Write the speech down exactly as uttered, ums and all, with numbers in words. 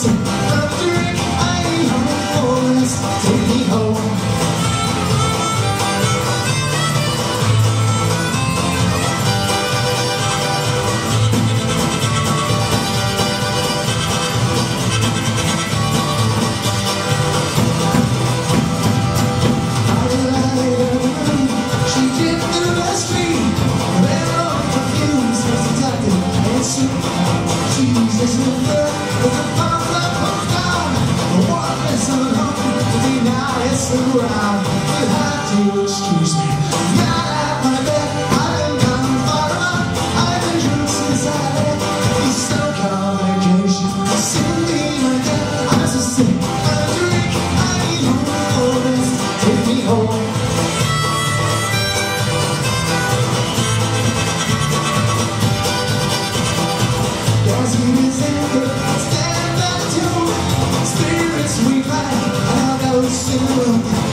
sip of drink, I ain't homeless, take me home. Jesus with her, with the pump that pumps down. What is alone to be nice around? You have to excuse me. Not at my bed, I've been gone far enough. I've been drunk since I left East on vacation. Send me my debt, I'm so sick of drink. I need home for this, take me home. Stand up to spirits we fight, and I'll go soon.